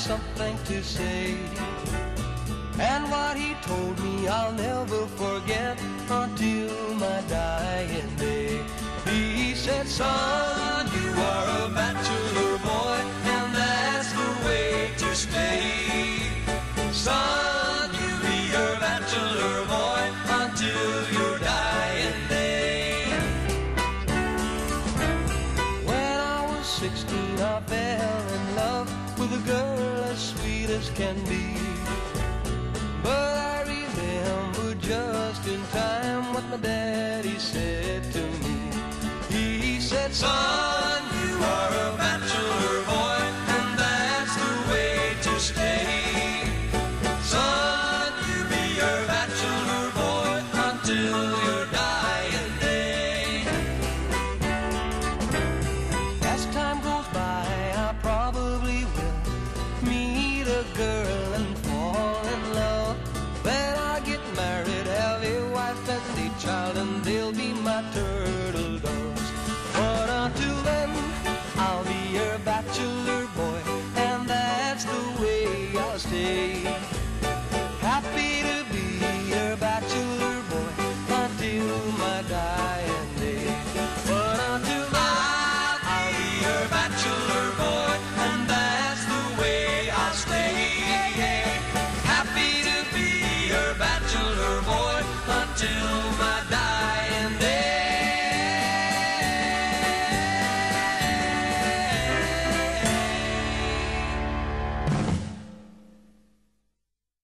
something to say. And what he told me I'll never forget until my dying day. He said, son, you are a bachelor boy, and that's the way to stay. Son, you be a bachelor boy until your dying day. When I was 16, I fell in love with a girl as sweet as can be. But I remember just in time what my daddy said to me. He said, son, you are a bachelor boy, and that's the way to stay. Son, you be a bachelor boy until your dying day. As time goes by, I probably will meet a girl and fall in love. Then I get married, have a wife and a child, and they'll be my turtle doves. But until then, I'll be your bachelor boy, and that's the way I'll stay.